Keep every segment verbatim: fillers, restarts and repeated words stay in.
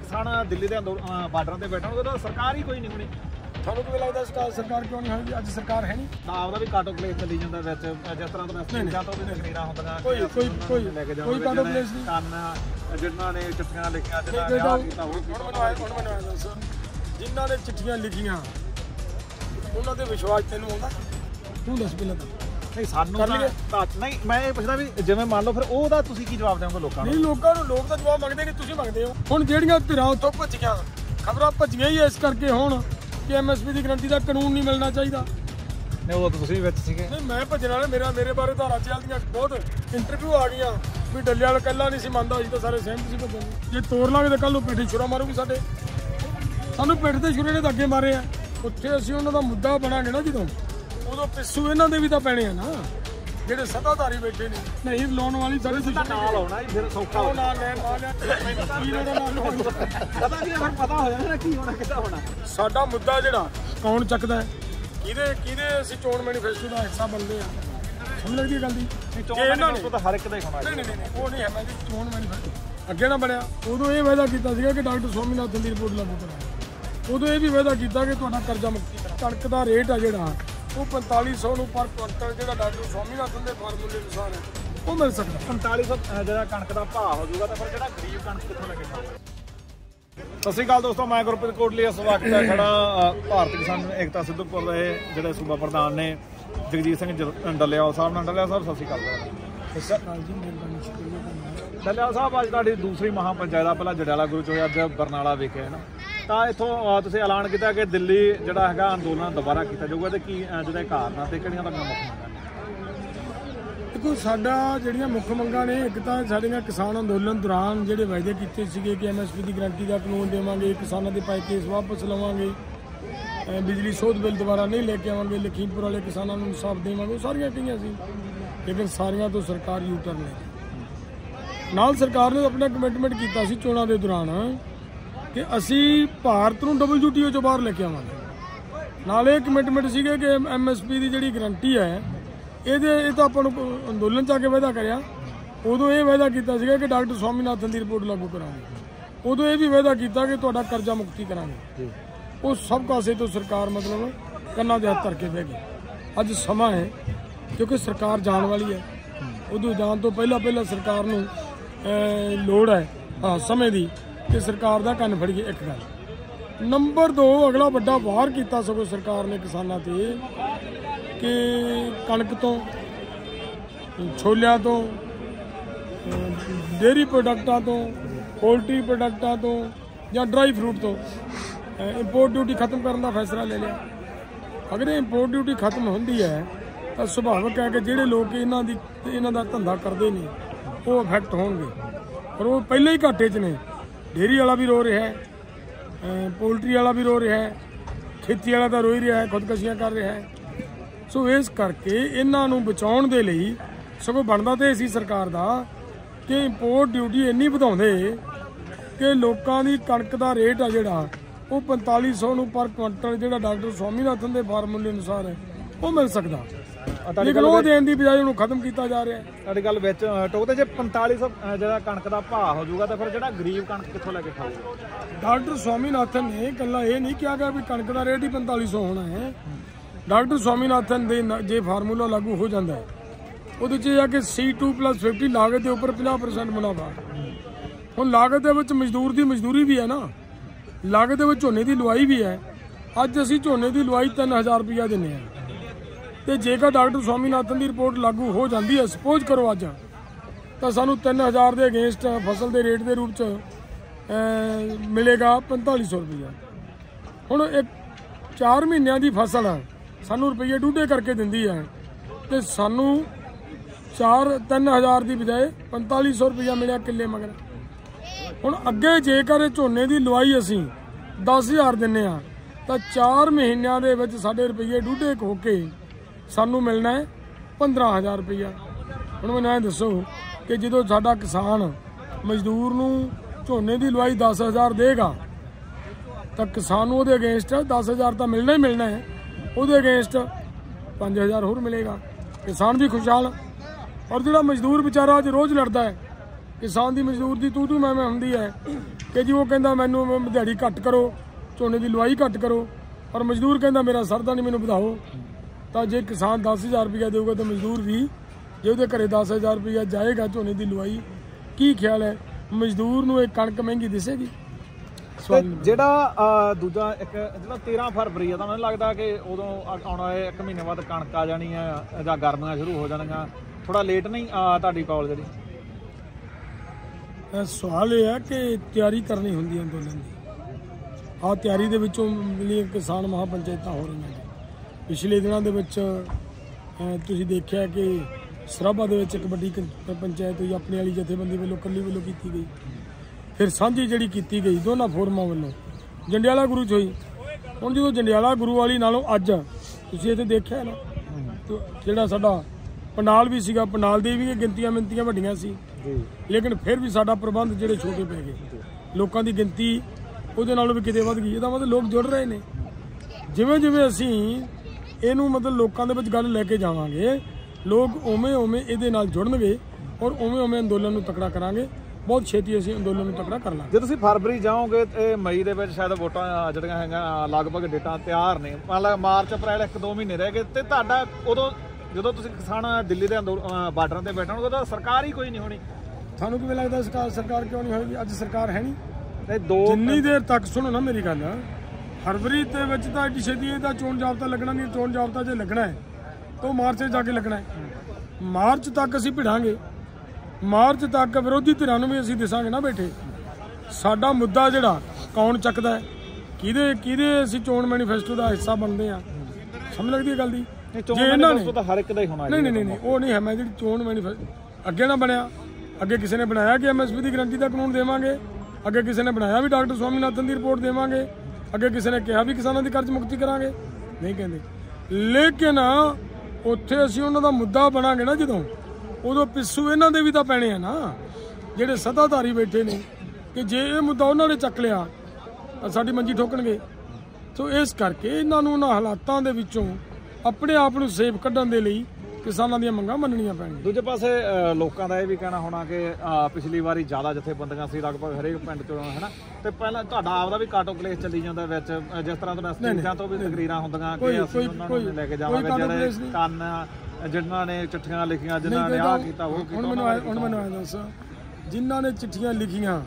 किसान दिल्ली के बार्डर से बैठा तो सरकार ही कोई नहीं होनी। ਤੁਹਾਨੂੰ ਕਿਵੇਂ ਲੱਗਦਾ ਸਰਕਾਰ ਸਰਕਾਰ ਕਿਉਂ ਨਹੀਂ ਹੋਈ? ਅੱਜ ਸਰਕਾਰ ਹੈ ਨਹੀਂ ਨਾ ਉਹਦਾ ਵੀ ਕਾਟੋ ਪਲੇਸ ਚੱਲੀ ਜਾਂਦਾ ਵਿੱਚ ਜਿਸ ਤਰ੍ਹਾਂ ਤੋਂ ਸਟੇਜਾਂ ਤੋਂ ਵੀ ਤਸਵੀਰਾਂ ਹੁੰਦੀਆਂ ਕੋਈ ਕੋਈ ਕੋਈ ਕੋਈ ਕਾਟੋ ਪਲੇਸ ਨਹੀਂ ਕੰਨ ਜਿਨ੍ਹਾਂ ਨੇ ਚਿੱਠੀਆਂ ਲਿਖੀਆਂ ਜਿਨ੍ਹਾਂ ਨੇ ਆਹ ਕੀਤਾ ਉਹ ਹੁਣ ਮੈਨੂੰ ਆਇਆ ਹੁਣ ਮੈਨੂੰ ਆਇਆ ਦੱਸ ਜਿਨ੍ਹਾਂ ਨੇ ਚਿੱਠੀਆਂ ਲਿਖੀਆਂ ਉਹਨਾਂ ਦੇ ਵਿਸ਼ਵਾਸ ਤੈਨੂੰ ਆਉਂਦਾ? ਤੂੰ ਦੱਸ ਪਹਿਲਾਂ ਨਹੀਂ ਸਾਨੂੰ ਤਾਂ ਨਹੀਂ ਮੈਂ ਇਹ ਪੁੱਛਦਾ ਵੀ ਜਿਵੇਂ ਮੰਨ ਲਓ ਫਿਰ ਉਹਦਾ ਤੁਸੀਂ ਕੀ ਜਵਾਬ ਦੇਵੋਗੇ ਲੋਕਾਂ ਨੂੰ? ਨਹੀਂ ਲੋਕਾਂ ਨੂੰ ਲੋਕ ਤਾਂ ਜਵਾਬ ਮੰਗਦੇ ਨਹੀਂ ਤੁਸੀਂ ਮੰਗਦੇ ਹੋ। ਹੁਣ ਜਿਹੜੀਆਂ ਧਿਰਾਂ ਉੱਥੋਂ ਭੱਜੀਆਂ ਖਬਰਾਂ ਭੱਜੀਆਂ ਹੀ ਇਸ ਕਰਕੇ ਹੁਣ ਕਿ ਐਮ ਐਸ ਪੀ ਦੀ ਗਰੰਟੀ ਦਾ ਕਾਨੂੰਨ ਨਹੀਂ ਮਿਲਣਾ ਚਾਹੀਦਾ। ਨਹੀਂ ਉਦੋਂ ਤੁਸੀਂ ਵਿੱਚ ਸੀਗੇ। ਨਹੀਂ ਮੈਂ ਭੱਜਣ ਵਾਲੇ ਮੇਰਾ ਮੇਰੇ ਬਾਰੇ ਧਾਰਾ ਚੱਲਦੀਆਂ ਬਹੁਤ ਇੰਟਰਵਿਊ ਆ ਗਈਆਂ ਵੀ ਡੱਲੇ ਵਾਲਾ ਕੱਲਾ ਨਹੀਂ ਸੀ ਮੰਨਦਾ ਅਸੀਂ ਤਾਂ ਸਾਰੇ ਸਹਿਮਤ ਸੀ ਭੱਜਣ ਨੂੰ। ਜੇ ਤੋੜ ਲਾਂਗੇ ਤਾਂ ਕੱਲ ਨੂੰ ਪਿੱਠ ਛੁਰਾ ਮਾਰੂਗੀ ਸਾਡੇ ਸਾਨੂੰ ਪਿੱਠ ਤੇ ਛੁਰੇ ਨੇ ਤਾਂ ਅੱਗੇ ਮਾਰੇ ਆ। ਉੱਥੇ ਅਸੀਂ ਉਹਨਾਂ ਦਾ ਮੁੱਦਾ ਬਣਾਂਗੇ ਨਾ ਜਦੋਂ ਉਦੋਂ ਪਿੱਛੂ ਇਹਨਾਂ ਦੇ ਵੀ ਤਾਂ ਪੈਣੇ ਆ ਨਾ ਜਿਹੜੇ ਸੱਤਾਧਾਰੀ ਬੈਠੇ ਨੇ। ਨਹੀਂ ਲਾਉਣ ਵਾਲੀ ਸਾਡੇ ਨਾਲ ਆਉਣਾ ਫਿਰ ਸੌਖਾ ਉਹ ਨਾਲ ਲੈ ਮਾਰ ਲਿਆ ਪਤਾ ਕੀ ਫਿਰ ਪਤਾ ਹੋ ਜਾਣਾ ਕੀ ਹੋਣਾ ਕਿੱਦਾਂ ਹੋਣਾ। ਸਾਡਾ ਮੁੱਦਾ ਜਿਹੜਾ ਕੌਣ ਚੱਕਦਾ ਕਿਹਦੇ ਕਿਹਦੇ ਅਸੀਂ ਚੋਣ ਮੈਨੀਫੈਸਟੋ ਦਾ ਹਿੱਸਾ ਬਣਦੇ ਆ ਸਮਝ ਲੱਗਦੀ ਗੱਲ ਦੀ। ਚੋਣ ਮੈਨੀਫੈਸਟੋ ਤਾਂ ਹਰ ਇੱਕ ਦਾ ਹੀ ਹੋਣਾ। ਨਹੀਂ ਨਹੀਂ ਨਹੀਂ ਉਹ ਨਹੀਂ ਹੈ ਜੀ ਚੋਣ ਮੈਨੀਫੈਸਟੋ ਅੱਗੇ ਨਾ ਬਣਿਆ। ਉਦੋਂ ਇਹ ਵਾਅਦਾ ਕੀਤਾ ਸੀਗਾ ਕਿ ਡਾਕਟਰ ਸਵਾਮੀਨਾਥਨ ਦੀ ਰਿਪੋਰਟ ਲਾਗੂ ਕਰਾਂਗੇ। ਉਦੋਂ ਇਹ ਵੀ ਵਾਅਦਾ ਕੀਤਾ ਕਿ ਤੁਹਾਡਾ ਕਰਜ਼ਾ ਮੁਕਤੀ ਕਰਾਂਗੇ। ਕਣਕ ਦਾ ਰੇਟ ਆ ਜਿਹੜਾ ਉਹ ਪੰਤਾਲੀ ਸੌ ਨੂੰ ਪਰ ਕੁਇੰਟਲ ਜਿਹੜਾ ਡਾਕਟਰ ਸਵਾਮੀਨਾਥਨ ਦੇ ਫਾਰਮੂਲੇ ਅਨੁਸਾਰ ਹੈ ਉਹ ਮਿਲ ਸਕਦਾ। ਪੰਤਾਲੀ ਸੌ ਜਿਹੜਾ ਕਣਕ ਦਾ ਭਾਅ ਹੋ ਜਾਊਗਾ ਤਾਂ ਫਿਰ ਜਿਹੜਾ ਗਰੀਬ ਕਣਕ ਕਿੱਥੋਂ ਲੈ ਕੇ ਖਾਊਗਾ। ਸਤਿ ਸ਼੍ਰੀ ਅਕਾਲ ਦੋਸਤੋ, ਮੈਂ ਗੁਰਪ੍ਰੀਤ ਕੋਟਲੀ ਸਵਾਗਤ ਹੈ ਖੜਾ ਭਾਰਤੀ ਕਿਸਾਨ ਏਕਤਾ ਸਿੱਧੂਪੁਰ ਦੇ ਜਿਹੜੇ ਸੂਬਾ ਪ੍ਰਧਾਨ ਨੇ ਜਗਜੀਤ ਸਿੰਘ ਡੱਲੇਵਾਲ ਸਾਹਿਬ ਨਾਲ। ਡੱਲੇਵਾਲ ਸਾਹਿਬ ਸਤਿ ਸ਼੍ਰੀ ਅਕਾਲ। ਸਤਿ ਸ਼੍ਰੀ ਅਕਾਲ ਜੀ, ਮਿਹਰਬਾਨੀ ਸ਼ੁਕਰੀਆ। ਡੱਲੇਵਾਲ ਸਾਹਿਬ ਅੱਜ ਤੁਹਾਡੀ ਦੂਸਰੀ ਮਹਾ ਪੰਚਾਇਤ ਆ, ਪਹਿਲਾਂ ਜੜਿਆਲਾ ਗੁਰੂ ਚ ਹੋਇਆ, ਅੱਜ ਬਰਨਾਲਾ ਵਿਖੇ ਹੈ ਨਾ। ਤਾਂ ਇੱਥੋਂ ਤੁਸੀਂ ਐਲਾਨ ਕੀਤਾ ਕਿ ਦਿੱਲੀ ਜਿਹੜਾ ਹੈਗਾ ਅੰਦੋਲਨ ਦੁਬਾਰਾ ਕੀਤਾ ਜਾਊਗਾ ਤੇ ਕੀ ਜਿਹਦੇ ਕਾਰਨ ਤੇ ਕਿਹੜੀਆਂ ਤੁਹਾਡੀਆਂ ਮੁੱਖ ਮੰਗਾਂ ਨੇ? ਦੇਖੋ ਸਾਡਾ ਜਿਹੜੀਆਂ ਮੁੱਖ ਮੰਗਾਂ ਨੇ ਇੱਕ ਤਾਂ ਸਾਡੀਆਂ ਕਿਸਾਨ ਅੰਦੋਲਨ ਦੌਰਾਨ ਜਿਹੜੇ ਵਾਅਦੇ ਕੀਤੇ ਸੀਗੇ ਕਿ ਐਮ ਐਸ ਪੀ ਦੀ ਗਰੰਟੀ ਦਾ ਕਾਨੂੰਨ ਦੇਵਾਂਗੇ, ਕਿਸਾਨਾਂ ਦੇ ਪਾਏ ਕੇਸ ਵਾਪਸ ਲਵਾਂਗੇ, ਬਿਜਲੀ ਸੋਧ ਬਿੱਲ ਦੁਬਾਰਾ ਨਹੀਂ ਲੈ ਕੇ ਆਵਾਂਗੇ, ਲਖੀਮਪੁਰ ਵਾਲੇ ਕਿਸਾਨਾਂ ਨੂੰ ਇਨਸਾਫ ਦੇਵਾਂਗੇ, ਉਹ ਸਾਰੀਆਂ ਕਹੀਆਂ ਸੀ। ਲੇਕਿਨ ਸਾਰੀਆਂ ਤੋਂ ਸਰਕਾਰ ਯੂ ਟਰਨ ਲੈ ਗਈ। ਨਾਲ ਸਰਕਾਰ ਨੇ ਆਪਣਾ ਕਮਿਟਮੈਂਟ ਕੀਤਾ ਸੀ ਚੋਣਾਂ ਦੇ ਦੌਰਾਨ ਕਿ ਅਸੀਂ ਭਾਰਤ ਨੂੰ ਡਬਲਯੂ ਟੀ ਓ ਚੋਂ ਬਾਹਰ ਲੈ ਕੇ ਆਵਾਂਗੇ। ਨਾਲ ਇਹ ਕਮਿਟਮੈਂਟ ਸੀਗੇ ਕਿ ਐਮ ਐਸ ਪੀ ਦੀ ਜਿਹੜੀ ਗਰੰਟੀ ਹੈ ਇਹਦੇ ਇਹ ਤਾਂ ਆਪਾਂ ਨੂੰ ਅੰਦੋਲਨ 'ਚ ਆ ਕੇ ਵਾਅਦਾ ਕਰਿਆ। ਉਦੋਂ ਇਹ ਵਾਅਦਾ ਕੀਤਾ ਸੀਗਾ ਕਿ ਡਾਕਟਰ ਸਵਾਮੀਨਾਥਨ ਦੀ ਰਿਪੋਰਟ ਲਾਗੂ ਕਰਾਂਗੇ। ਉਦੋਂ ਇਹ ਵੀ ਵਾਅਦਾ ਕੀਤਾ ਕਿ ਤੁਹਾਡਾ ਕਰਜ਼ਾ ਮੁਕਤੀ ਕਰਾਂਗੇ। ਉਹ ਸਭ ਕਾਸੇ ਤੋਂ ਸਰਕਾਰ ਮਤਲਬ ਕੰਨਾਂ ਦੇ ਹੱਥ ਧਰ ਕੇ ਬਹਿ ਗਈ। ਅੱਜ ਸਮਾਂ ਹੈ ਕਿਉਂਕਿ ਸਰਕਾਰ ਜਾਣ ਵਾਲੀ ਹੈ। ਉਦੋਂ ਜਾਣ ਤੋਂ ਪਹਿਲਾਂ ਪਹਿਲਾਂ ਸਰਕਾਰ ਨੂੰ ਲੋੜ ਹੈ ਹਾਂ ਸਮੇਂ ਦੀ ਕਿ ਸਰਕਾਰ ਦਾ ਕੰਨ ਫੜੀਏ। ਇੱਕ ਗੱਲ ਨੰਬਰ ਦੋ ਅਗਲਾ ਵੱਡਾ ਵਾਰ ਕੀਤਾ ਸਗੋਂ ਸਰਕਾਰ ਨੇ ਕਿਸਾਨਾਂ ਤੇ ਕਿ ਕਣਕ ਤੋਂ, ਛੋਲਿਆਂ ਤੋਂ, ਡੇਅਰੀ ਪ੍ਰੋਡਕਟਾਂ ਤੋਂ, ਪੋਲਟਰੀ ਪ੍ਰੋਡਕਟਾਂ ਤੋਂ ਜਾਂ ਡਰਾਈ ਫਰੂਟ ਤੋਂ ਇੰਪੋਰਟ ਡਿਊਟੀ ਖਤਮ ਕਰਨ ਦਾ ਫੈਸਲਾ ਲੈ ਲਿਆ। ਅਗਰ ਇਹ ਇੰਪੋਰਟ ਡਿਊਟੀ ਖਤਮ ਹੁੰਦੀ ਹੈ ਤਾਂ ਸੁਭਾਵਿਕ ਹੈ ਕਿ ਜਿਹੜੇ ਲੋਕ ਇਹਨਾਂ ਦੀ ਇਹਨਾਂ ਦਾ ਧੰਦਾ ਕਰਦੇ ਨੇ ਉਹ ਇਫੈਕਟ ਹੋਣਗੇ। ਪਰ ਉਹ ਪਹਿਲਾਂ ਹੀ ਘਾਟੇ 'ਚ ਨੇ। ਡੇਅਰੀ ਵਾਲਾ ਵੀ ਰੋ ਰਿਹਾ ਹੈ, ਪੋਲਟਰੀ ਵਾਲਾ ਵੀ ਰੋ ਰਿਹਾ ਹੈ, ਖੇਤੀ ਵਾਲਾ ਤਾਂ ਰੋ ਹੀ ਰਿਹਾ ਹੈ, ਖੁਦਕਸ਼ੀਆਂ ਕਰ ਰਿਹਾ ਹੈ। ਸੋ ਇਸ ਕਰਕੇ ਇਹਨਾਂ ਨੂੰ ਬਚਾਉਣ ਦੇ ਲਈ ਸਗੋਂ ਬਣਦਾ ਤੇ ਸੀ ਸਰਕਾਰ ਦਾ ਕਿ ਇੰਪੋਰਟ ਡਿਊਟੀ ਇੰਨੀ ਵਧਾਉਂਦੇ ਕਿ ਲੋਕਾਂ ਦੀ ਕਣਕ ਦਾ ਰੇਟ ਆ ਜਿਹੜਾ ਉਹ ਪੰਤਾਲੀ ਸੌ ਨੂੰ ਪਰ ਕੁਇੰਟਲ ਜਿਹੜਾ ਡਾਕਟਰ ਸਵਾਮੀਨਾਥਨ ਦੇ ਫਾਰਮੂਲੇ ਅਨੁਸਾਰ ਹੈ ਉਹ ਮਿਲ ਸਕਦਾ। ਲੇਕਿਨ ਉਹ ਦੇਣ ਦੀ ਬਜਾਏ ਉਹਨੂੰ ਖਤਮ ਕੀਤਾ ਜਾ ਰਿਹਾ। ਤੁਹਾਡੀ ਗੱਲ ਵਿੱਚ ਟੋਕਦੇ ਜੇ ਪੰਤਾਲੀ ਸੌ ਜਿਹੜਾ ਕਣਕ ਦਾ ਭਾਅ ਹੋ ਜਾਊਗਾ ਤਾਂ ਫਿਰ ਜਿਹੜਾ ਗਰੀਬ ਕਣਕ ਕਿੱਥੋਂ ਲੈ ਕੇ ਖਾਊਗਾ? ਡਾਕਟਰ ਸਵਾਮੀਨਾਥਨ ਨੇ ਇਕੱਲਾ ਇਹ ਨਹੀਂ ਕਿਹਾ ਗਿਆ ਵੀ ਕਣਕ ਦਾ ਰੇਟ ਹੀ ਪੰਤਾਲੀ ਸੌ ਹੋਣਾ ਹੈ। ਡਾਕਟਰ ਸਵਾਮੀਨਾਥਨ ਦੇ ਜੇ ਫਾਰਮੂਲਾ ਲਾਗੂ ਹੋ ਜਾਂਦਾ ਹੈ ਉਹਦੇ 'ਚ ਇਹ ਆ ਕਿ ਸੀ ਟੂ ਪਲੱਸ ਫਿਫਟੀ ਲਾਗਤ ਦੇ ਉੱਪਰ ਪੰਜਾਹ ਪਰਸੈਂਟ ਮੁਨਾਫਾ। ਹੁਣ ਲਾਗਤ ਦੇ ਵਿੱਚ ਮਜ਼ਦੂਰ ਦੀ ਮਜ਼ਦੂਰੀ ਵੀ ਹੈ ਨਾ, ਲਾਗਤ ਦੇ ਵਿੱਚ ਝੋਨੇ ਦੀ ਲਵਾਈ ਵੀ ਹੈ। ਅੱਜ ਅਸੀਂ ਝੋਨੇ ਦੀ ਲਵਾਈ ਤਿੰਨ ਹਜ਼ਾਰ ਰੁਪਈਆ ਦਿੰਦੇ ਹਾਂ ਤੇ ਜੇਕਰ ਡਾਕਟਰ ਸਵਾਮੀਨਾਥਨ ਦੀ ਰਿਪੋਰਟ ਲਾਗੂ ਹੋ ਜਾਂਦੀ ਹੈ ਸਪੋਜ਼ ਕਰੋ ਅੱਜ ਤਾਂ ਸਾਨੂੰ ਤਿੰਨ ਹਜ਼ਾਰ ਦੇ ਅਗੇਂਸਟ ਫਸਲ ਦੇ ਰੇਟ ਦੇ ਰੂਪ 'ਚ ਮਿਲੇਗਾ ਪੰਤਾਲੀ ਸੌ ਰੁਪਈਆ। ਹੁਣ ਇੱਕ ਚਾਰ ਮਹੀਨਿਆਂ ਦੀ ਫਸਲ ਸਾਨੂੰ ਰੁਪਈਏ ਡੂਢੇ ਕਰਕੇ ਦਿੰਦੀ ਹੈ ਤੇ ਸਾਨੂੰ ਚਾਰ ਤਿੰਨ ਹਜ਼ਾਰ ਦੀ ਬਜਾਏ ਪੰਤਾਲੀ ਸੌ ਰੁਪਈਆ ਮਿਲਿਆ ਕਿੱਲੇ ਮਗਰ। ਹੁਣ ਅੱਗੇ ਜੇਕਰ ਝੋਨੇ ਦੀ ਲਵਾਈ ਅਸੀਂ ਦਸ ਹਜ਼ਾਰ ਦਿੰਦੇ ਹਾਂ ਤਾਂ ਚਾਰ ਮਹੀਨਿਆਂ ਦੇ ਵਿੱਚ ਸਾਡੇ ਰੁਪਈਏ ਡੂਢੇ ਹੋ ਕੇ ਸਾਨੂੰ ਮਿਲਣਾ ਹੈ ਪੰਦਰਾਂ ਹਜ਼ਾਰ ਰੁਪਈਆ। ਹੁਣ ਮੈਨੂੰ ਇਹ ਦੱਸੋ ਕਿ ਜਦੋਂ ਸਾਡਾ ਕਿਸਾਨ ਮਜ਼ਦੂਰ ਨੂੰ ਝੋਨੇ ਦੀ ਲਵਾਈ ਦਸ ਹਜ਼ਾਰ ਦੇਗਾ ਤਾਂ ਕਿਸਾਨ ਨੂੰ ਉਹਦੇ ਅਗੇਂਸਟ ਦਸ ਹਜ਼ਾਰ ਤਾਂ ਮਿਲਣਾ ਹੀ ਮਿਲਣਾ ਹੈ, ਉਹਦੇ ਅਗੇਂਸਟ ਪੰਜ ਹਜ਼ਾਰ ਹੋਰ ਮਿਲੇਗਾ। ਕਿਸਾਨ ਵੀ ਖੁਸ਼ਹਾਲ। ਔਰ ਜਿਹੜਾ ਮਜ਼ਦੂਰ ਵਿਚਾਰਾ ਅੱਜ ਰੋਜ਼ ਲੜਦਾ ਹੈ ਕਿਸਾਨ ਦੀ ਮਜ਼ਦੂਰ ਦੀ ਤੂੰ ਤੂੰ ਮੈਂ ਮੈਂ ਹੁੰਦੀ ਹੈ ਕਿ ਜੀ ਉਹ ਕਹਿੰਦਾ ਮੈਨੂੰ ਦਿਹਾੜੀ ਘੱਟ ਕਰੋ, ਝੋਨੇ ਦੀ ਲਵਾਈ ਘੱਟ ਕਰੋ, ਪਰ ਮਜ਼ਦੂਰ ਕਹਿੰਦਾ ਮੇਰਾ ਸਰਦਾ ਨਹੀਂ, ਮੈਨੂੰ ਵਧਾਓ। ਤਾਂ ਜੇ ਕਿਸਾਨ ਦਸ ਹਜ਼ਾਰ ਰੁਪਇਆ ਦੇਊਗਾ ਤਾਂ ਮਜ਼ਦੂਰ ਵੀ, ਜੇ ਉਹਦੇ ਘਰੇ ਦਸ ਹਜ਼ਾਰ ਰੁਪਇਆ ਜਾਏਗਾ ਝੋਨੇ ਦੀ ਲਵਾਈ, ਕੀ ਖਿਆਲ ਹੈ ਮਜ਼ਦੂਰ ਨੂੰ ਇਹ ਕਣਕ ਮਹਿੰਗੀ ਦਿਸੇਗੀ? ਜਿਹੜਾ ਦੂਜਾ ਇੱਕ ਜਿਹੜਾ ਤੇਰਾਂ ਫਰਵਰੀ ਆ ਤਾਂ ਮੈਨੂੰ ਲੱਗਦਾ ਕਿ ਉਦੋਂ ਆਉਣਾ ਇੱਕ ਮਹੀਨੇ ਬਾਅਦ ਕਣਕ ਆ ਜਾਣੀ ਆ ਜਾਂ ਗਰਮੀਆਂ ਸ਼ੁਰੂ ਹੋ ਜਾਣੀਆਂ, ਥੋੜਾ ਲੇਟ ਨਹੀਂ ਤੁਹਾਡੀ ਕਾਲ ਜਿਹੜੀ? ਸਵਾਲ ਇਹ ਹੈ ਕਿ ਤਿਆਰੀ ਕਰਨੀ ਹੁੰਦੀ ਹੈ ਅੰਦੋਲਨ ਦੀ। ਆਹ ਤਿਆਰੀ ਦੇ ਵਿੱਚੋਂ ਮਿਲੀ ਕਿਸਾਨ ਮਹਾਪੰਚਾਇਤਾਂ ਹੋ ਰਹੀਆਂ ਨੇ। ਪਿਛਲੇ ਦਿਨਾਂ ਦੇ ਵਿੱਚ ਤੁਸੀਂ ਦੇਖਿਆ ਕਿ ਸਰਾਭਾ ਦੇ ਵਿੱਚ ਇੱਕ ਵੱਡੀ ਪੰਚਾਇਤ ਹੋਈ, ਆਪਣੇ ਵਾਲੀ ਜਥੇਬੰਦੀ ਵੱਲੋਂ ਇਕੱਲੀ ਵੱਲੋਂ ਕੀਤੀ ਗਈ, ਫਿਰ ਸਾਂਝੀ ਜਿਹੜੀ ਕੀਤੀ ਗਈ ਦੋਨਾਂ ਫੋਰਮਾਂ ਵੱਲੋਂ ਜੰਡਿਆਲਾ ਗੁਰੂ 'ਚ ਹੋਈ। ਹੁਣ ਜਦੋਂ ਜੰਡਿਆਲਾ ਗੁਰੂ ਵਾਲੀ ਨਾਲੋਂ ਅੱਜ ਤੁਸੀਂ ਇੱਥੇ ਦੇਖਿਆ ਨਾ, ਜਿਹੜਾ ਸਾਡਾ ਪੰਡਾਲ ਵੀ ਸੀਗਾ, ਪੰਡਾਲ ਦੇ ਵੀ ਗਿਣਤੀਆਂ ਮਿੰਤੀਆਂ ਵੱਡੀਆਂ ਸੀ, ਲੇਕਿਨ ਫਿਰ ਵੀ ਸਾਡਾ ਪ੍ਰਬੰਧ ਜਿਹੜੇ ਛੋਟੇ ਪੈ ਗਏ, ਲੋਕਾਂ ਦੀ ਗਿਣਤੀ ਉਹਦੇ ਨਾਲੋਂ ਵੀ ਕਿਤੇ ਵੱਧ ਗਈ। ਇਹਦਾ ਮਤਲਬ ਲੋਕ ਜੁੜ ਰਹੇ ਨੇ। ਜਿਵੇਂ ਜਿਵੇਂ ਅਸੀਂ ਇਹਨੂੰ ਮਤਲਬ ਲੋਕਾਂ ਦੇ ਵਿੱਚ ਗੱਲ ਲੈ ਕੇ ਜਾਵਾਂਗੇ, ਲੋਕ ਉਵੇਂ ਉਵੇਂ ਇਹਦੇ ਨਾਲ ਜੁੜਨਗੇ ਔਰ ਉਵੇਂ ਉਵੇਂ ਅੰਦੋਲਨ ਨੂੰ ਤਕੜਾ ਕਰਾਂਗੇ। ਬਹੁਤ ਛੇਤੀ ਅਸੀਂ ਅੰਦੋਲਨ ਨੂੰ ਤਕੜਾ ਕਰ ਲਾਂਗੇ। ਜੇ ਤੁਸੀਂ ਫਰਵਰੀ ਜਾਓਗੇ ਤੇ ਮਈ ਦੇ ਵਿੱਚ ਸ਼ਾਇਦ ਵੋਟਾਂ ਜਿਹੜੀਆਂ ਹੈਗੀਆਂ ਲਗਭਗ ਡੇਟਾਂ ਤਿਆਰ ਨੇ, ਮਤਲਬ ਮਾਰਚ ਅਪ੍ਰੈਲ ਇੱਕ ਦੋ ਮਹੀਨੇ ਰਹਿ ਗਏ, ਤੇ ਤੁਹਾਡਾ ਉਦੋਂ ਜਦੋਂ ਤੁਸੀਂ ਕਿਸਾਨ ਦਿੱਲੀ ਦੇ ਬਾਰਡਰਾਂ ਤੇ ਬੈਠਣ ਉਦੋਂ ਤਾਂ ਸਰਕਾਰ ਹੀ ਕੋਈ ਨਹੀਂ ਹੋਣੀ। ਤੁਹਾਨੂੰ ਕਿਵੇਂ ਲੱਗਦਾ ਸਰਕਾਰ ਸਰਕਾਰ ਕਿਉਂ ਨਹੀਂ ਹੋਏਗੀ? ਅੱਜ ਸਰਕਾਰ ਹੈ ਨਹੀਂ। ਤੇ ਦੋ ਜਿੰਨੀ ਦੇਰ ਤੱਕ ਸੁਣੋ ਨਾ ਮੇਰੀ ਗੱਲ, ਫਰਵਰੀ ਦੇ ਵਿੱਚ ਤਾਂ ਐਡੀ ਛੇਤੀ ਇਹਦਾ ਚੋਣ ਜਾਬਤਾ ਲੱਗਣਾ ਨਹੀਂ। ਚੋਣ ਜਾਬਤਾ ਜੇ ਲੱਗਣਾ ਹੈ ਤਾਂ ਮਾਰਚ 'ਚ ਜਾ ਕੇ ਲੱਗਣਾ ਹੈ। ਮਾਰਚ ਤੱਕ ਅਸੀਂ ਭਿੜਾਂਗੇ, ਮਾਰਚ ਤੱਕ ਵਿਰੋਧੀ ਧਿਰਾਂ ਨੂੰ ਵੀ ਅਸੀਂ ਦਿਸਾਂਗੇ ਨਾ ਬੈਠੇ। ਸਾਡਾ ਮੁੱਦਾ ਜਿਹੜਾ ਕੌਣ ਚੱਕਦਾ ਹੈ, ਕਿਹਦੇ ਕਿਹਦੇ ਅਸੀਂ ਚੋਣ ਮੈਨੀਫੈਸਟੋ ਦਾ ਹਿੱਸਾ ਬਣਦੇ ਆ, ਸਮਝ ਲੱਗਦੀ ਹੈ ਗੱਲ ਦੀ? ਜੇ ਇਹਨਾਂ ਨੇ ਤਾਂ ਹਰ ਇੱਕ ਦਾ ਹੀ ਹੋਣਾ। ਨਹੀਂ ਨਹੀਂ ਨਹੀਂ ਉਹ ਨਹੀਂ ਹੈ। ਮੈਂ ਜਿਹੜੀ ਚੋਣ ਮੈਨੀਫੈਸਟੋ ਅੱਗੇ ਨਾ ਬਣਿਆ, ਅੱਗੇ ਕਿਸੇ ਨੇ ਬਣਾਇਆ ਕਿ ਐਮਐਸਪੀ ਦੀ ਗਰੰਟੀ ਦਾ ਕਾਨੂੰਨ ਦੇਵਾਂਗੇ, ਅੱਗੇ ਕਿਸੇ ਨੇ ਬਣਾਇਆ ਵੀ ਡਾਕਟਰ ਸਵਾਮੀਨਾਥਨ ਦੀ ਰਿਪੋਰਟ ਦੇਵਾਂਗੇ, ਅੱਗੇ ਕਿਸੇ ਨੇ ਕਿਹਾ ਵੀ ਕਿਸਾਨਾਂ ਦੀ ਕਰਜ਼ ਮੁਕਤੀ ਕਰਾਂਗੇ, ਨਹੀਂ ਕਹਿੰਦੇ। ਲੇਕਿਨ ਉੱਥੇ ਅਸੀਂ ਉਹਨਾਂ ਦਾ ਮੁੱਦਾ ਬਣਾਂਗੇ ਨਾ ਜਦੋਂ, ਉਦੋਂ ਪਿੱਛੂ ਇਹਨਾਂ ਦੇ ਵੀ ਤਾਂ ਪੈਣੇ ਆ ਨਾ, ਜਿਹੜੇ ਸੱਤਾਧਾਰੀ ਬੈਠੇ ਨੇ, ਕਿ ਜੇ ਇਹ ਮੁੱਦਾ ਉਹਨਾਂ ਨੇ ਚੱਕ ਲਿਆ ਤਾਂ ਸਾਡੀ ਮੰਜੀ ਠੋਕਣਗੇ। ਸੋ ਇਸ ਕਰਕੇ ਇਹਨਾਂ ਨੂੰ ਉਹਨਾਂ ਹਾਲਾਤਾਂ ਦੇ ਵਿੱਚੋਂ ਆਪਣੇ ਆਪ ਨੂੰ ਸੇਫ ਕੱਢਣ ਦੇ ਲਈ ਕਿਸਾਨਾਂ ਦੀਆਂ ਮੰਗਾਂ ਮੰਨਣੀਆਂ ਪੈਣਗੀਆਂ। ਦੂਜੇ ਪਾਸੇ ਲੋਕਾਂ ਦਾ ਇਹ ਵੀ ਕਹਿਣਾ ਹੋਣਾ ਕਿ ਪਿਛਲੀ ਵਾਰੀ ਜ਼ਿਆਦਾ ਜਥੇਬੰਦੀਆਂ ਸੀ ਲਗਭਗ ਹਰੇਕ ਪਿੰਡ ਚੋਂ, ਹੈ ਨਾ, ਤੇ ਪਹਿਲਾਂ ਤੁਹਾਡਾ ਆਪਦਾ ਵੀ ਕਾਟੋ ਪਲੇਸ ਚੱਲੀ ਜਾਂਦਾ ਵਿੱਚ, ਜਿਸ ਤਰ੍ਹਾਂ ਤੁਹਾਡਾ ਸਟੇਜਾਂ ਤੋਂ ਵੀ ਤਕਰੀਰਾਂ ਹੁੰਦੀਆਂ ਕਿ ਅਸੀਂ ਉਹਨਾਂ ਨੂੰ ਲੈ ਕੇ ਜਾਵਾਂਗੇ, ਜਿਹੜੇ ਕੰਨ ਜਿਨ੍ਹਾਂ ਨੇ ਚਿੱਠੀਆਂ ਲਿਖੀਆਂ, ਜਿਨ੍ਹਾਂ ਨੇ ਆਹ ਕੀਤਾ ਉਹ ਕੀਤਾ। ਹੁਣ ਮੈਨੂੰ ਹੁਣ ਮੈਨੂੰ ਐਂ ਦੱਸ, ਜਿਨ੍ਹਾਂ ਨੇ ਚਿੱਠੀਆਂ ਲਿਖੀਆਂ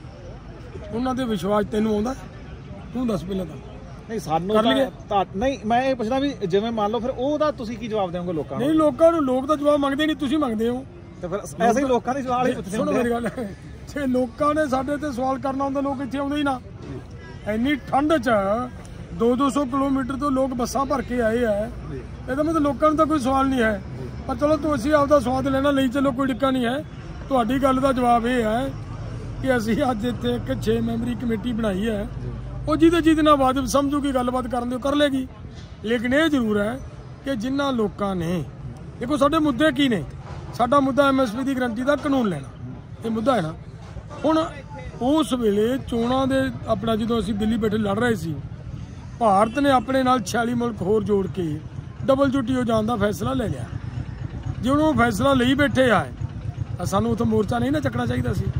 ਉਹਨਾਂ ਦੇ ਵਿਸ਼ਵਾਸ ਤੈਨੂੰ ਆਉਂਦਾ? ਤੂੰ ਦੱਸ ਪਹਿਲਾਂ ਤਾਂ। ਨਹੀਂ ਸਾਨੂੰ ਤਾਂ ਨਹੀਂ, ਮੈਂ ਇਹ ਪੁੱਛਦਾ ਵੀ ਜਿਵੇਂ ਮੰਨ ਲਓ ਫਿਰ ਉਹਦਾ ਤੁਸੀਂ ਕੀ ਜਵਾਬ ਦੇਵੋਗੇ ਲੋਕਾਂ ਨੂੰ? ਨਹੀਂ ਲੋਕਾਂ ਨੂੰ, ਲੋਕ ਤਾਂ ਜਵਾਬ ਮੰਗਦੇ ਨਹੀਂ, ਤੁਸੀਂ ਮੰਗਦੇ ਹੋ। ਤੇ ਫਿਰ ਐਸੇ ਹੀ ਲੋਕਾਂ ਦੇ ਸਵਾਲ ਹੀ ਪੁੱਛਦੇ ਹੁੰਦੇ। ਸੁਣੋ ਮੇਰੀ ਗੱਲ, ਜੇ ਲੋਕਾਂ ਨੇ ਸਾਡੇ ਤੇ ਸਵਾਲ ਕਰਨਾ ਹੁੰਦਾ ਲੋਕ ਇੱਥੇ ਆਉਂਦੇ ਹੀ ਨਾ। ਇੰਨੀ ਠੰਡ 'ਚ ਦੋ ਦੋ ਸੌ ਕਿਲੋਮੀਟਰ ਤੋਂ ਲੋਕ ਬੱਸਾਂ ਭਰ ਕੇ ਆਏ ਆ, ਇਹਦਾ ਮਤਲਬ ਲੋਕਾਂ ਨੂੰ ਤਾਂ ਕੋਈ ਸਵਾਲ ਨਹੀਂ ਹੈ। ਪਰ ਚਲੋ ਤੁਸੀਂ ਆਪਦਾ ਸਵਾਦ ਲੈਣਾ ਲਈ ਚਲੋ, ਕੋਈ ਦਿੱਕਤ ਨਹੀਂ ਹੈ। ਤੁਹਾਡੀ ਗੱਲ ਦਾ ਜਵਾਬ ਇਹ ਹੈ ਕਿ ਅਸੀਂ ਅੱਜ ਇੱਥੇ ਇੱਕ ਛੇ ਮੈਂਬਰੀ ਕਮੇਟੀ ਬਣਾਈ ਹੈ, ਉਹ ਜਿਹਦੇ ਜਿਹਦੇ ਨਾਲ ਵਾਜਬ ਸਮਝੂਗੀ ਗੱਲਬਾਤ ਕਰਨ ਦੀ ਉਹ ਕਰ ਲੇਗੀ। ਲੇਕਿਨ ਇਹ ਜ਼ਰੂਰ ਹੈ ਕਿ ਜਿਨ੍ਹਾਂ ਲੋਕਾਂ ਨੇ, ਦੇਖੋ ਸਾਡੇ ਮੁੱਦੇ ਕੀ ਨੇ, ਸਾਡਾ ਮੁੱਦਾ ਐਮਐਸਪੀ ਦੀ ਗਰੰਟੀ ਦਾ ਕਾਨੂੰਨ ਲੈਣਾ, ਇਹ ਮੁੱਦਾ ਹੈ ਨਾ। ਹੁਣ ਉਸ ਵੇਲੇ ਚੋਣਾਂ ਦੇ ਆਪਣਾ ਜਦੋਂ ਅਸੀਂ ਦਿੱਲੀ ਬੈਠੇ ਲੜ ਰਹੇ ਸੀ, ਭਾਰਤ ਨੇ ਆਪਣੇ ਨਾਲ ਛਿਆਲੀ ਮੁਲਕ ਹੋਰ ਜੋੜ ਕੇ ਡਬਲਯੂਟੀਓ ਜਾਣ ਦਾ ਫੈਸਲਾ ਲੈ ਲਿਆ। ਜੇ ਉਹ ਫੈਸਲਾ ਲਈ ਬੈਠੇ ਆ ਤਾਂ ਸਾਨੂੰ ਉੱਥੋਂ ਮੋਰਚਾ ਨਹੀਂ ਨਾ ਚੱਕਣਾ ਚਾਹੀਦਾ ਸੀ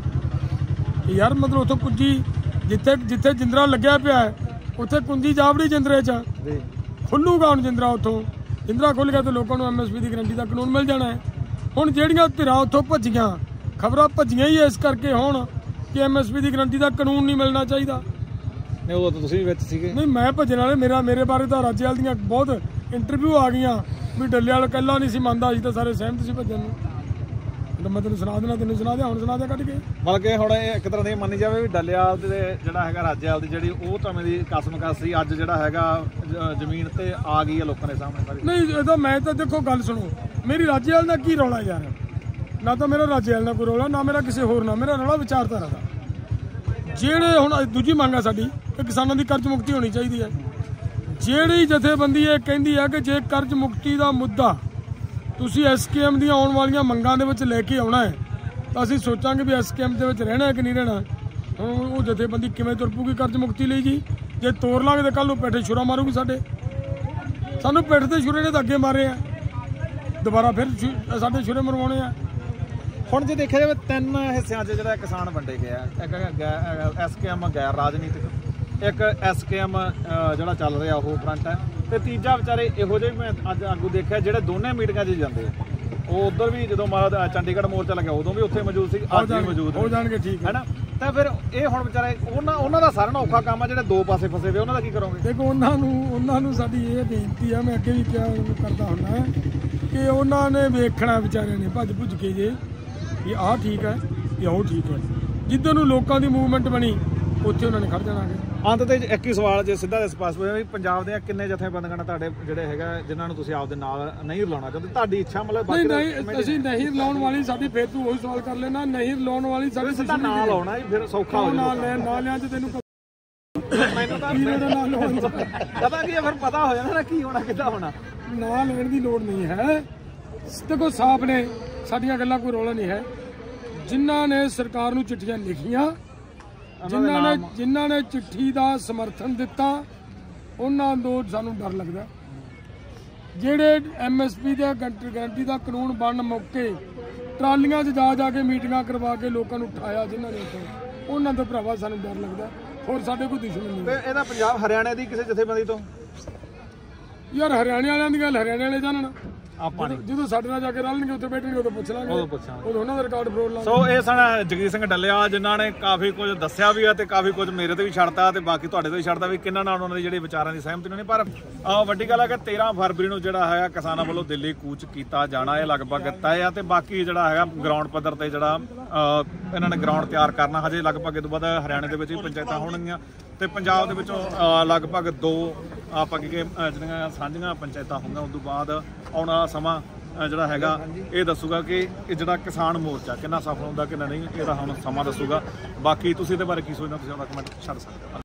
ਯਾਰ। ਮਤਲਬ ਉੱਥੋਂ ਕੁੰਜੀ ਜਿੱਥੇ ਜਿੱਥੇ ਜਿੰਦਰਾ ਲੱਗਿਆ ਪਿਆ ਉੱਥੇ ਕੁੰਜੀ ਜਾਵੜੀ ਜਿੰਦਰੇ 'ਚ ਖੁੱਲੂਗਾ। ਹੁਣ ਜਿੰਦਰਾ ਉੱਥੋਂ ਜਿੰਦਰਾ ਖੁੱਲ ਗਿਆ ਤਾਂ ਲੋਕਾਂ ਨੂੰ ਐਮਐਸਪੀ ਦੀ ਗਰੰਟੀ ਦਾ ਕਾਨੂੰਨ ਮਿਲ ਜਾਣਾ ਹੈ। ਹੁਣ ਜਿਹੜੀਆਂ ਧਿਰਾਂ ਉੱਥੋਂ ਭੱਜੀਆਂ, ਖਬਰਾਂ ਭੱਜੀਆਂ ਹੀ ਇਸ ਕਰਕੇ ਹੁਣ ਕਿ ਐਮਐਸਪੀ ਦੀ ਗਰੰਟੀ ਦਾ ਕਾਨੂੰਨ ਨਹੀਂ ਮਿਲਣਾ ਚਾਹੀਦਾ। ਨਹੀਂ ਉਹ ਤਾਂ ਤੁਸੀਂ ਵੀ ਵਿੱਚ ਸੀਗੇ। ਨਹੀਂ ਮੈਂ ਭੱਜਣ ਵਾਲੇ, ਮੇਰਾ ਮੇਰੇ ਬਾਰੇ ਤਾਂ ਰਾਜੇਵਾਲ ਦੀਆਂ ਬਹੁਤ ਇੰਟਰਵਿਊ ਆ ਗਈਆਂ ਵੀ ਡੱਲੇਵਾਲ ਇਕੱਲਾ ਨਹੀਂ ਸੀ ਮੰਨਦਾ, ਅਸੀਂ ਤਾਂ ਸਾਰੇ ਸਹਿਮਤ ਸੀ ਭੱਜਣ ਨੂੰ। ਤਾਂ ਮੈਂ ਤੈਨੂੰ ਸੁਣਾ ਦੇਣਾ, ਤੈਨੂੰ ਸੁਣਾ ਦਿਆ, ਹੁਣ ਸੁਣਾ ਦਿਆ ਕੱਢ ਕੇ। ਮਤਲਬ ਕਿ ਹੁਣ ਇਹ ਇੱਕ ਤਰ੍ਹਾਂ ਦੀ ਮੰਨੀ ਜਾਵੇ ਵੀ ਡੱਲੇਵਾਲ ਦੇ ਜਿਹੜਾ ਹੈਗਾ ਰਾਜੇਵਾਲ ਦੀ ਜਿਹੜੀ ਉਹ ਤਾਂ ਦੀ ਕਸਮ ਸੀ, ਅੱਜ ਜਿਹੜਾ ਹੈਗਾ ਜ਼ਮੀਨ ਤੇ ਆ ਗਈ ਹੈ ਲੋਕਾਂ ਦੇ ਸਾਹਮਣੇ। ਨਹੀਂ ਇਹ ਤਾਂ ਮੈਂ ਤਾਂ ਦੇਖੋ ਗੱਲ ਸੁਣੋ, ਮੇਰੀ ਰਾਜੇਵਾਲ ਦਾ ਕੀ ਰੌਲਾ ਯਾਰ? ਨਾ ਤਾਂ ਮੇਰਾ ਰਾਜੇਵਾਲ ਨਾਲ ਕੋਈ ਰੌਲਾ, ਨਾ ਮੇਰਾ ਕਿਸੇ ਹੋਰ ਨਾਲ, ਮੇਰਾ ਰੌਲਾ ਵਿਚਾਰਧਾਰਾ ਦਾ। ਜਿਹੜੇ ਹੁਣ ਦੂਜੀ ਮੰਗ ਆ ਸਾਡੀ ਕਿ ਕਿਸਾਨਾਂ ਦੀ ਕਰਜ਼ ਮੁਕਤੀ ਹੋਣੀ ਚਾਹੀਦੀ ਹੈ। ਜਿਹੜੀ ਜਥੇਬੰਦੀ ਇਹ ਕਹਿੰਦੀ ਹੈ ਕਿ ਜੇ ਕਰਜ਼ ਮੁਕਤੀ ਦਾ ਮੁੱਦਾ ਤੁਸੀਂ ਐਸਕੇਐਮ ਦੀਆਂ ਆਉਣ ਵਾਲੀਆਂ ਮੰਗਾਂ ਦੇ ਵਿੱਚ ਲੈ ਕੇ ਆਉਣਾ ਹੈ ਤਾਂ ਅਸੀਂ ਸੋਚਾਂਗੇ ਵੀ ਐਸਕੇਐਮ ਦੇ ਵਿੱਚ ਰਹਿਣਾ ਹੈ ਕਿ ਨਹੀਂ ਰਹਿਣਾ। ਹੁਣ ਉਹ ਜਥੇਬੰਦੀ ਕਿਵੇਂ ਤੁਰ ਪਊਗੀ ਕਰਜ਼ ਮੁਕਤੀ ਲਈ ਜੀ? ਜੇ ਤੋਰ ਲਾਂਗੇ ਤਾਂ ਕੱਲ ਨੂੰ ਪੈਠੇ ਛੁਰਾ ਮਾਰੂਗੀ ਸਾਡੇ, ਸਾਨੂੰ ਪਿੱਠ ਤੇ ਛੁਰੇ ਨੇ ਤਾਂ ਅੱਗੇ ਮਾਰੇ ਆ, ਦੁਬਾਰਾ ਫਿਰ ਸਾਡੇ ਛੁਰੇ ਮਰਵਾਉਣੇ ਆ। ਹੁਣ ਜੇ ਦੇਖਿਆ ਜਾਵੇ ਤਿੰਨ ਹਿੱਸਿਆਂ 'ਚ ਜਿਹੜਾ ਕਿਸਾਨ ਵੰਡੇ ਗਏ ਆ, ਇੱਕ ਐਸ ਕੇ ਐਮ ਗੈਰ ਰਾਜਨੀਤਿਕ, ਇੱਕ ਐਸ ਕੇ ਐਮ ਜਿਹੜਾ ਚੱਲ ਰਿਹਾ ਉਹ ਫਰੰਟ ਹੈ, ਤੇ ਤੀਜਾ ਵਿਚਾਰੇ ਇਹੋ ਜਿਹੇ ਮੈਂ ਅੱਜ ਆਗੂ ਦੇਖਿਆ ਜਿਹੜੇ ਦੋਨੇ ਮੀਟਿੰਗਾਂ 'ਚ ਜਾਂਦੇ ਆ। ਉਹ ਉਧਰ ਵੀ ਜਦੋਂ ਮਾਰਾ ਚੰਡੀਗੜ੍ਹ ਮੋਰਚਾ ਲੱਗਿਆ ਉਦੋਂ ਵੀ ਉੱਥੇ ਮੌਜੂਦ ਸੀ, ਅੱਜ ਵੀ ਮੌਜੂਦ ਹੋ ਜਾਣਗੇ, ਠੀਕ ਹੈ ਨਾ। ਤਾਂ ਫਿਰ ਇਹ ਹੁਣ ਵਿਚਾਰੇ ਉਹਨਾਂ ਉਹਨਾਂ ਦਾ ਸਾਰਿਆਂ ਨਾਲੋਂ ਔਖਾ ਕੰਮ ਆ ਜਿਹੜੇ ਦੋ ਪਾਸੇ ਫਸੇ ਹੋਏ, ਉਹਨਾਂ ਦਾ ਕੀ ਕਰੋਗੇ? ਦੇਖੋ ਉਹਨਾਂ ਨੂੰ ਉਹਨਾਂ ਨੂੰ ਸਾਡੀ ਇਹ ਬੇਨਤੀ ਆ, ਮੈਂ ਅੱਗੇ ਵੀ ਕਿਹਾ ਕਰਦਾ ਹੁੰਦਾ ਕਿ ਉਹਨਾਂ ਨੇ ਵੇਖਣਾ ਵਿਚਾਰਿਆਂ ਨੇ ਭੱਜ ਭੁੱਜ ਕੇ ਜੇ ਵੀ ਆਹ ਠੀਕ ਹੈ ਜਾਂ ਉਹ ਠੀਕ ਹੈ। ਜਿੱਦਾਂ ਨੂੰ ਲੋਕਾਂ ਦੀ ਮੂਵਮੈਂਟ ਬਣੀ ਉੱਥੇ ਉਹਨਾਂ ਨੇ ਖੜ ਜਾਣਾ। ਅੰਤ ਤੇ ਇੱਕ ਹੀ ਸਵਾਲ ਜੇ ਸਿੱਧਾ ਸਪਸ਼ਟ ਹੋਇਆ ਵੀ ਪੰਜਾਬ ਦੇ ਕਿੰਨੇ ਜਥੇਬੰਦੀਆਂ ਨੇ ਤੁਹਾਡੇ ਜਿਹੜੇ ਹੈਗਾ ਜਿਨ੍ਹਾਂ ਨੂੰ ਤੁਸੀਂ ਆਪਦੇ ਨਾਲ ਨਹੀਂ ਰਲਾਉਣਾ ਚਾਹੁੰਦੇ? ਤੁਹਾਡੀ ਇੱਛਾ ਮਤਲਬ ਨਹੀਂ ਨਹੀਂ ਅਸੀਂ ਨਹੀਂ ਰਲਾਉਣ ਵਾਲੀ ਸਾਡੀ, ਫਿਰ ਤੂੰ ਉਹੀ ਸਵਾਲ ਕਰ ਲੈਣਾ, ਨਹੀਂ ਰਲਾਉਣ ਵਾਲੀ ਸਾਡੀ ਸਿੱਧਾ ਨਾਲ ਲਾਉਣਾ ਫਿਰ ਸੌਖਾ ਹੋ ਜਾਊਗਾ। ਨਾਲ ਨਾਲਿਆਂ 'ਚ ਤੈਨੂੰ ਮੈਨੂੰ ਤਾਂ ਪਤਾ ਕੀ ਹੈ, ਫਿਰ ਪਤਾ ਹੋ ਜਾਣਾ ਨਾ ਕੀ ਹੋਣਾ ਕਿੱਦਾਂ ਹੋਣਾ। ਨਾਂ ਲੈਣ ਦੀ ਲੋੜ ਨਹੀਂ ਹੈ। ਦੇਖੋ ਸਾਫ਼ ਨੇ ਸਾਡੀਆਂ ਗੱਲਾਂ, ਕੋਈ ਰੌਲਾ ਨਹੀਂ ਹੈ। ਜਿਨ੍ਹਾਂ ਨੇ ਸਰਕਾਰ ਨੂੰ ਚਿੱਠੀਆਂ ਲਿਖੀਆਂ, ਜਿਨ੍ਹਾਂ ਨੇ ਜਿਨ੍ਹਾਂ ਨੇ ਚਿੱਠੀ ਦਾ ਸਮਰਥਨ ਦਿੱਤਾ, ਉਹਨਾਂ ਤੋਂ ਸਾਨੂੰ ਡਰ ਲੱਗਦਾ। ਜਿਹੜੇ ਐਮ ਐਸ ਪੀ ਦੇ ਗਰੰਟੀ ਦਾ ਕਾਨੂੰਨ ਬਣਨ ਮੌਕੇ ਟਰਾਲੀਆਂ 'ਚ ਜਾ ਜਾ ਕੇ ਮੀਟਿੰਗਾਂ ਕਰਵਾ ਕੇ ਲੋਕਾਂ ਨੂੰ ਉਠਾਇਆ ਜਿਨ੍ਹਾਂ ਨੇ ਉੱਥੇ, ਉਹਨਾਂ ਤੋਂ ਭਰਾਵਾ ਸਾਨੂੰ ਡਰ ਲੱਗਦਾ। ਹੋਰ ਸਾਡੇ ਕੋਈ ਦੁਸ਼ਮਣ ਨਹੀਂ। ਇਹਦਾ ਪੰਜਾਬ ਹਰਿਆਣੇ ਦੀ ਕਿਸੇ ਜਥੇਬੰਦੀ ਤੋਂ? ਯਾਰ ਹਰਿਆਣੇ ਵਾਲਿਆਂ ਦੀ ਗੱਲ ਹਰਿਆਣੇ ਵਾਲੇ ਜਾਣਨ, ਆਪਾਂ ਜਦੋਂ ਸਾਡੇ ਨਾਲ ਜਾ ਕੇ ਰਲਣਗੇ ਉੱਥੇ ਬੈਠਣਗੇ ਉਦੋਂ ਪੁੱਛ ਲਾਂਗੇ, ਉਦੋਂ ਪੁੱਛਾਂਗੇ, ਉਦੋਂ ਉਹਨਾਂ ਦਾ ਰਿਕਾਰਡ ਫਰੋਲ ਲਾਂਗੇ। ਸੋ ਇਹ ਸਨ ਜਗਜੀਤ ਸਿੰਘ ਡੱਲੇਵਾਲ ਜਿਨ੍ਹਾਂ ਨੇ ਕਾਫੀ ਕੁਝ ਦੱਸਿਆ ਵੀ ਆ ਤੇ ਕਾਫੀ ਕੁਝ ਮੇਰੇ ਤੇ ਵੀ ਛੱਡਤਾ ਤੇ ਬਾਕੀ ਤੁਹਾਡੇ ਤੇ ਵੀ ਛੱਡਤਾ ਵੀ ਕਿੰਨਾਂ ਨਾਲ ਉਹਨਾਂ ਦੇ ਜਿਹੜੇ ਵਿਚਾਰਾਂ ਦੀ ਸਹਿਮਤੀ ਨਹੀਂ। ਪਰ ਵੱਡੀ ਗੱਲ ਹੈ ਕਿ ਤੇਰਾਂ ਫਰਵਰੀ ਨੂੰ ਜਿਹੜਾ ਹੈਗਾ ਕਿਸਾਨਾਂ ਵੱਲੋਂ ਦਿੱਲੀ ਕੂਚ ਕੀਤਾ ਜਾਣਾ ਇਹ ਲਗਭਗ ਤੈਅ ਆ, ਤੇ ਬਾਕੀ ਜਿਹੜਾ ਹੈਗਾ ਗਰਾਊਂਡ ਪੱਧਰ ਤੇ ਜਿਹੜਾ ਇਹਨਾਂ ਨੇ ਗਰਾਊਂਡ ਤਿਆਰ ਕਰਨਾ ਹਜੇ ਲਗਭਗ ਇਹ ਤੋਂ ਬਾਅਦ ਹਰਿਆਣੇ ਦੇ ਵਿੱਚ ਵੀ ਪੰਚਾਇਤਾਂ ਹੋਣਗੀਆਂ ਤੇ ਪੰਜਾਬ ਦੇ ਵਿੱਚੋਂ ਲਗਭਗ ਦੋ ਆਪਾਂ ਕਿ ਜਿਹੜੀਆਂ ਸਾਂਝੀਆਂ ਪੰਚਾਇਤਾਂ ਹੋਣਗੀਆਂ। ਉਸ ਤੋਂ ਬਾਅਦ ਆਉਣ ਵਾਲਾ ਸਮਾਂ ਜਿਹੜਾ ਹੈਗਾ ਇਹ ਦੱਸੂਗਾ ਕਿ ਇਹ ਜਿਹੜਾ ਕਿਸਾਨ ਮੋਰਚਾ ਕਿੰਨਾ ਸਫਲ ਹੁੰਦਾ ਕਿੰਨਾ ਨਹੀਂ, ਇਹਦਾ ਹੁਣ ਸਮਾਂ ਦੱਸੂਗਾ। ਬਾਕੀ ਤੁਸੀਂ ਇਹਦੇ ਬਾਰੇ ਕੀ ਸੋਚਦੇ ਹੋ, ਤੁਸੀਂ ਆਪਣਾ ਕਮੈਂਟ ਛੱਡ ਸਕਦੇ ਹੋ।